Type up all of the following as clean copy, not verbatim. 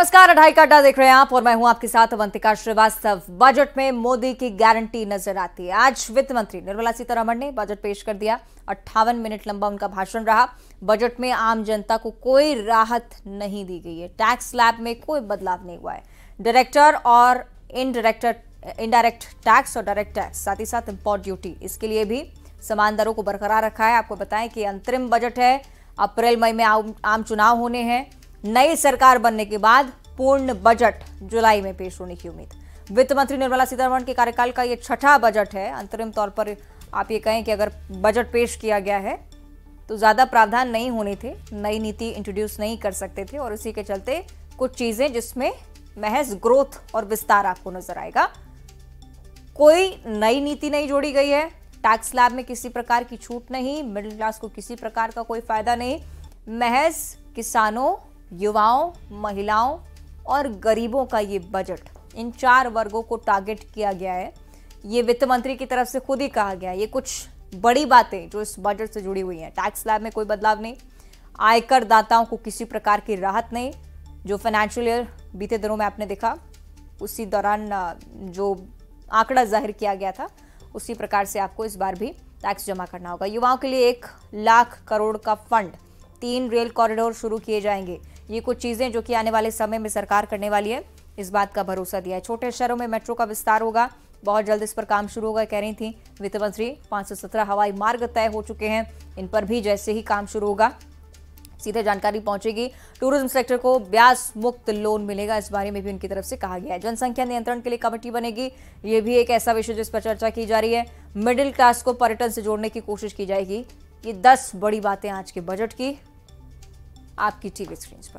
नमस्कार, अढ़ाई का अड्डा देख रहे हैं आप और मैं हूं आपके साथ अवंतिका श्रीवास्तव। बजट में मोदी की गारंटी नजर आती है। आज वित्त मंत्री निर्मला सीतारमण ने बजट पेश कर दिया। 58 मिनट लंबा उनका भाषण रहा। बजट में आम जनता को कोई राहत नहीं दी गई है। टैक्स स्लैब में कोई बदलाव नहीं हुआ है। डायरेक्टर और इनडायरेक्ट टैक्स और डायरेक्ट टैक्स, साथ ही साथ इंपोर्ट ड्यूटी, इसके लिए भी समान दरों को बरकरार रखा है। आपको बताएं कि अंतरिम बजट है। अप्रैल मई में आम चुनाव होने हैं। नई सरकार बनने के बाद पूर्ण बजट जुलाई में पेश होने की उम्मीद। वित्त मंत्री निर्मला सीतारमण के कार्यकाल का ये छठा बजट है। अंतरिम तौर पर आप ये कहें कि अगर बजट पेश किया गया है तो ज्यादा प्रावधान नहीं होने थे, नई नीति इंट्रोड्यूस नहीं कर सकते थे, और इसी के चलते कुछ चीजें जिसमें महज ग्रोथ और विस्तार आपको नजर आएगा। कोई नई नीति नहीं जोड़ी गई है। टैक्स स्लैब में किसी प्रकार की छूट नहीं, मिडिल क्लास को किसी प्रकार का कोई फायदा नहीं। महज किसानों, युवाओं, महिलाओं और गरीबों का ये बजट, इन चार वर्गों को टारगेट किया गया है। ये वित्त मंत्री की तरफ से खुद ही कहा गया है। ये कुछ बड़ी बातें जो इस बजट से जुड़ी हुई हैं। टैक्स स्लैब में कोई बदलाव नहीं, आयकर दाताओं को किसी प्रकार की राहत नहीं। जो फाइनेंशियल ईयर बीते दिनों में आपने देखा, उसी दौरान जो आंकड़ा जाहिर किया गया था, उसी प्रकार से आपको इस बार भी टैक्स जमा करना होगा। युवाओं के लिए 1 लाख करोड़ का फंड, 3 रेल कॉरिडोर शुरू किए जाएंगे। ये कुछ चीजें जो कि आने वाले समय में सरकार करने वाली है, इस बात का भरोसा दिया है। छोटे शहरों में मेट्रो का विस्तार होगा, बहुत जल्द इस पर काम शुरू होगा, कह रही थी वित्त मंत्री। 517 हवाई मार्ग तय हो चुके हैं, इन पर भी जैसे ही काम शुरू होगा सीधे जानकारी पहुंचेगी। टूरिज्म सेक्टर को ब्याज मुक्त लोन मिलेगा, इस बारे में भी उनकी तरफ से कहा गया है। जनसंख्या नियंत्रण के लिए कमेटी बनेगी, ये भी एक ऐसा विषय जिस पर चर्चा की जा रही है। मिडिल क्लास को पर्यटन से जोड़ने की कोशिश की जाएगी। ये 10 बड़ी बातें आज के बजट की आपकी टीवी स्क्रीन पर।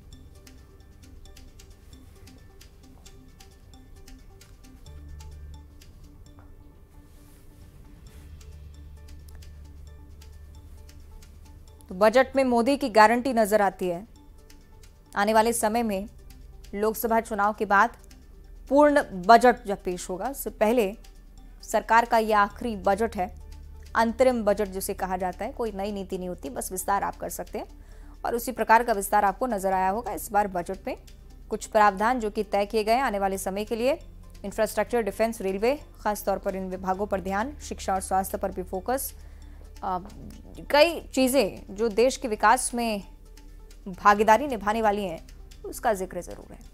तो बजट में मोदी की गारंटी नजर आती है। आने वाले समय में लोकसभा चुनाव के बाद पूर्ण बजट जब पेश होगा, उससे पहले सरकार का यह आखिरी बजट है। अंतरिम बजट जिसे कहा जाता है, कोई नई नीति नहीं होती, बस विस्तार आप कर सकते हैं, और उसी प्रकार का विस्तार आपको नजर आया होगा इस बार बजट में। कुछ प्रावधान जो कि तय किए गए आने वाले समय के लिए। इंफ्रास्ट्रक्चर, डिफेंस, रेलवे, खासतौर पर इन विभागों पर ध्यान, शिक्षा और स्वास्थ्य पर भी फोकस। कई चीजें जो देश के विकास में भागीदारी निभाने वाली हैं, उसका जिक्र जरूर है।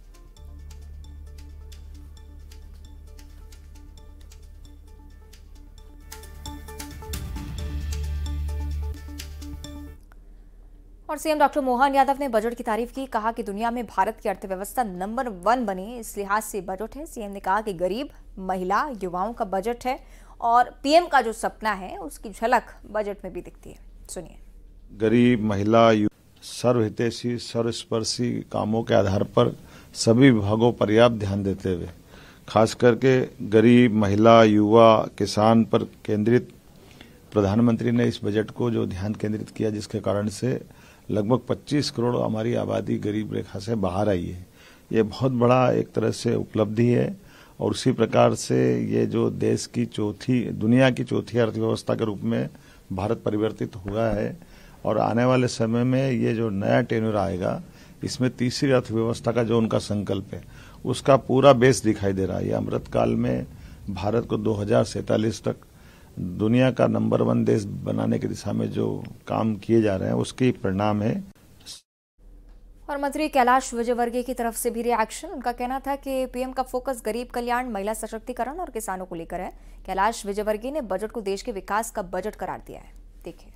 और सीएम डॉक्टर मोहन यादव ने बजट की तारीफ की। कहा कि दुनिया में भारत की अर्थव्यवस्था नंबर 1 बने, इस लिहाज से बजट है। सीएम ने कहा कि गरीब, महिला, युवाओं का बजट है, और पीएम का जो सपना है उसकी झलक बजट में भी दिखती है। सुनिए। गरीब, महिला, सर्वहितैषी, सर्वस्पर्शी कामों के आधार पर सभी विभागों पर पर्याप्त ध्यान देते हुए खास करके गरीब, महिला, युवा, किसान पर केंद्रित प्रधानमंत्री ने इस बजट को जो ध्यान केंद्रित किया, जिसके कारण से लगभग 25 करोड़ हमारी आबादी गरीब रेखा से बाहर आई है। ये बहुत बड़ा एक तरह से उपलब्धि है, और उसी प्रकार से ये जो देश की दुनिया की चौथी अर्थव्यवस्था के रूप में भारत परिवर्तित हुआ है, और आने वाले समय में ये जो नया टेन्योर आएगा, इसमें तीसरी अर्थव्यवस्था का जो उनका संकल्प है, उसका पूरा बेस दिखाई दे रहा है। ये अमृतकाल में भारत को 2047 तक दुनिया का नंबर 1 देश बनाने की दिशा में जो काम किए जा रहे हैं, उसके परिणाम है। और मंत्री कैलाश विजयवर्गीय की तरफ से भी रिएक्शन। उनका कहना था कि पीएम का फोकस गरीब कल्याण, महिला सशक्तिकरण और किसानों को लेकर है। कैलाश विजयवर्गीय ने बजट को देश के विकास का बजट करार दिया है। देखिए।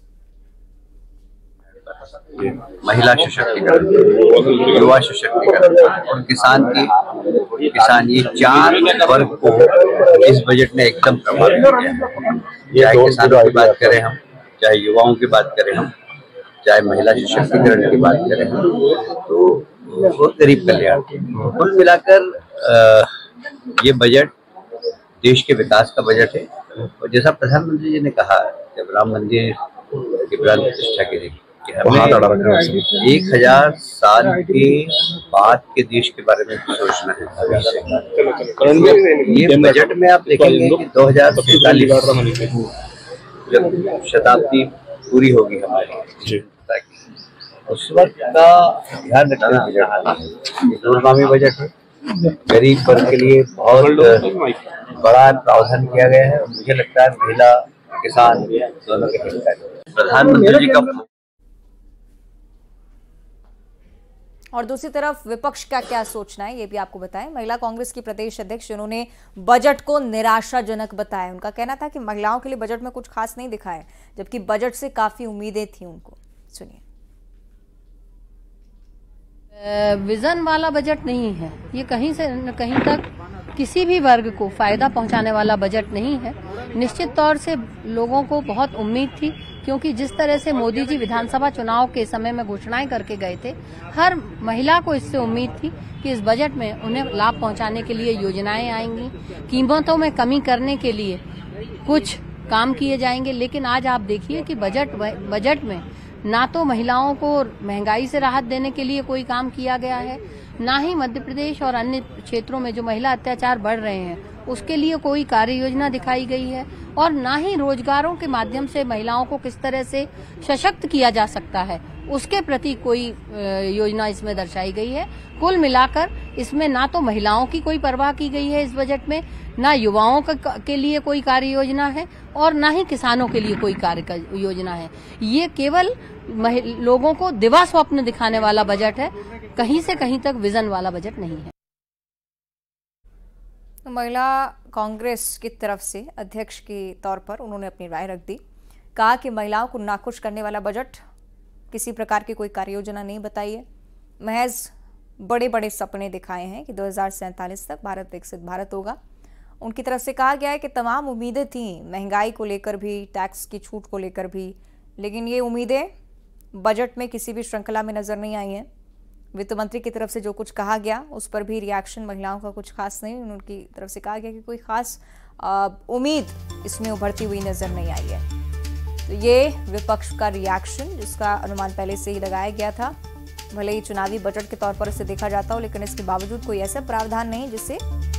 महिला सशक्तिकरण, युवा सशक्तिकरण और किसान, ये 4 वर्ग को इस बजट ने एकदम प्रभावित किया। चाहे किसानों की बात करें हम, चाहे युवाओं की बात करें हम, चाहे महिला सशक्तिकरण की बात करें हम, तो गरीब कल्याण, कुल मिलाकर ये बजट देश के विकास का बजट है। और जैसा प्रधानमंत्री जी ने कहा, जब राम मंदिर की प्राण प्रतिष्ठा की थी, 1000 साल के बाद के देश के बारे में सोचना है। ये बजट में आप देखेंगे कि 2047 जब शताब्दी पूरी होगी हमारी, उस वक्त का ध्यान रखते हुए बजट था। दूरगामी बजट है, गरीब वर्ग के लिए बहुत बड़ा प्रावधान किया गया है और मुझे लगता है महिला किसान दोनों के हित का है। प्रधानमंत्री जी का और दूसरी तरफ विपक्ष का क्या सोचना है ये भी आपको बताएं। महिला कांग्रेस की प्रदेश अध्यक्ष उन्होंने बजट को निराशाजनक बताया। उनका कहना था कि महिलाओं के लिए बजट में कुछ खास नहीं दिखा है, जबकि बजट से काफी उम्मीदें थी उनको। सुनिए। विजन वाला बजट नहीं है ये, कहीं से न कहीं तक किसी भी वर्ग को फायदा पहुंचाने वाला बजट नहीं है। निश्चित तौर से लोगों को बहुत उम्मीद थी, क्योंकि जिस तरह से मोदी जी विधानसभा चुनाव के समय में घोषणाएं करके गए थे, हर महिला को इससे उम्मीद थी कि इस बजट में उन्हें लाभ पहुंचाने के लिए योजनाएं आएंगी, कीमतों में कमी करने के लिए कुछ काम किए जाएंगे। लेकिन आज आप देखिए कि बजट में ना तो महिलाओं को महंगाई से राहत देने के लिए कोई काम किया गया है, ना ही मध्य प्रदेश और अन्य क्षेत्रों में जो महिला अत्याचार बढ़ रहे हैं उसके लिए कोई कार्य योजना दिखाई गई है, और ना ही रोजगारों के माध्यम से महिलाओं को किस तरह से सशक्त किया जा सकता है उसके प्रति कोई योजना इसमें दर्शाई गई है। कुल मिलाकर इसमें ना तो महिलाओं की कोई परवाह की गई है इस बजट में, ना युवाओं के लिए कोई कार्य योजना है और ना ही किसानों के लिए कोई कार्य योजना है। ये केवल लोगों को दिवा स्वप्न दिखाने वाला बजट है, कहीं से कहीं तक विजन वाला बजट नहीं है। महिला कांग्रेस की तरफ से अध्यक्ष के तौर पर उन्होंने अपनी राय रख दी। कहा कि महिलाओं को नाखुश करने वाला बजट, किसी प्रकार की कोई कार्य योजना नहीं बताई है, महज बड़े बड़े सपने दिखाए हैं कि 2047 तक भारत विकसित भारत होगा। उनकी तरफ से कहा गया है कि तमाम उम्मीदें थीं, महंगाई को लेकर भी, टैक्स की छूट को लेकर भी, लेकिन ये उम्मीदें बजट में किसी भी श्रृंखला में नजर नहीं आई हैं। वित्त मंत्री की तरफ से जो कुछ कहा गया उस पर भी रिएक्शन महिलाओं का कुछ खास नहीं। उनकी तरफ से कहा गया कि कोई खास उम्मीद इसमें उभरती हुई नजर नहीं आई है। तो ये विपक्ष का रिएक्शन, जिसका अनुमान पहले से ही लगाया गया था। भले ही चुनावी बजट के तौर पर इसे देखा जाता हो, लेकिन इसके बावजूद कोई ऐसा प्रावधान नहीं जिससे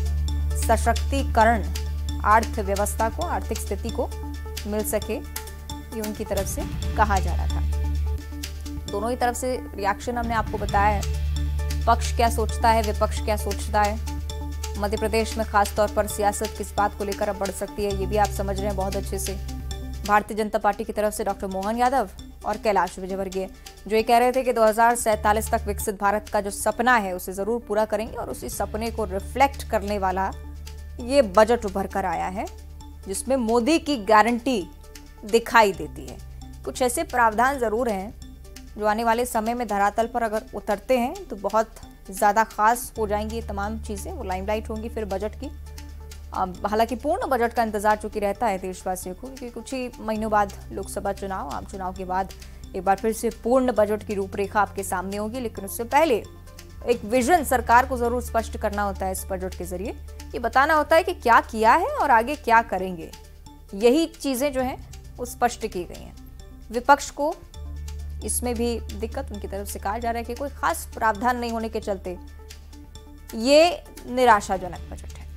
सशक्तिकरण, अर्थव्यवस्था को, आर्थिक स्थिति को मिल सके, ये उनकी तरफ से कहा जा रहा था। दोनों ही तरफ से रिएक्शन हमने आपको बताया है। पक्ष क्या सोचता है, विपक्ष क्या सोचता है। मध्य प्रदेश में खास तौर पर सियासत किस बात को लेकर अब बढ़ सकती है, ये भी आप समझ रहे हैं बहुत अच्छे से। भारतीय जनता पार्टी की तरफ से डॉक्टर मोहन यादव और कैलाश विजयवर्गीय जो ये कह रहे थे कि 2047 तक विकसित भारत का जो सपना है उसे जरूर पूरा करेंगे, और उसी सपने को रिफ्लेक्ट करने वाला ये बजट उभर कर आया है, जिसमें मोदी की गारंटी दिखाई देती है। कुछ ऐसे प्रावधान जरूर हैं जो आने वाले समय में धरातल पर अगर उतरते हैं तो बहुत ज़्यादा खास हो जाएंगी। ये तमाम चीज़ें वो लाइमलाइट होंगी फिर बजट की। हालांकि पूर्ण बजट का इंतजार चूंकि रहता है देशवासियों को, क्योंकि कुछ ही महीनों बाद लोकसभा चुनाव, आम चुनाव के बाद एक बार फिर से पूर्ण बजट की रूपरेखा आपके सामने होगी। लेकिन उससे पहले एक विजन सरकार को जरूर स्पष्ट करना होता है। इस बजट के जरिए ये बताना होता है कि क्या किया है और आगे क्या करेंगे। यही चीज़ें जो हैं वो स्पष्ट की गई हैं। विपक्ष को इसमें भी दिक्कत उनकी तरफ से कहा जा रहा है कि कोई खास प्रावधान नहीं होने के चलते ये निराशाजनक बजट है।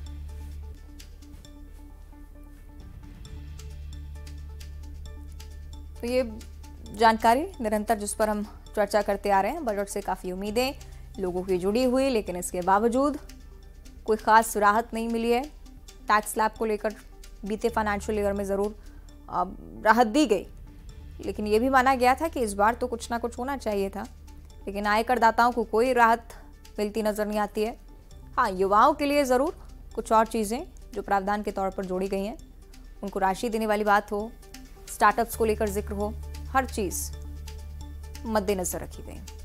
तो ये जानकारी निरंतर जिस पर हम चर्चा करते आ रहे हैं, बजट से काफी उम्मीदें लोगों की जुड़ी हुई, लेकिन इसके बावजूद कोई खास राहत नहीं मिली है। टैक्स स्लैब को लेकर बीते फाइनेंशियल ईयर में जरूर राहत दी गई, लेकिन ये भी माना गया था कि इस बार तो कुछ ना कुछ होना चाहिए था। लेकिन आयकर दाताओं को कोई राहत मिलती नजर नहीं आती है। हाँ, युवाओं के लिए ज़रूर कुछ और चीज़ें जो प्रावधान के तौर पर जोड़ी गई हैं, उनको राशि देने वाली बात हो, स्टार्टअप्स को लेकर जिक्र हो, हर चीज़ मद्देनजर रखी गई।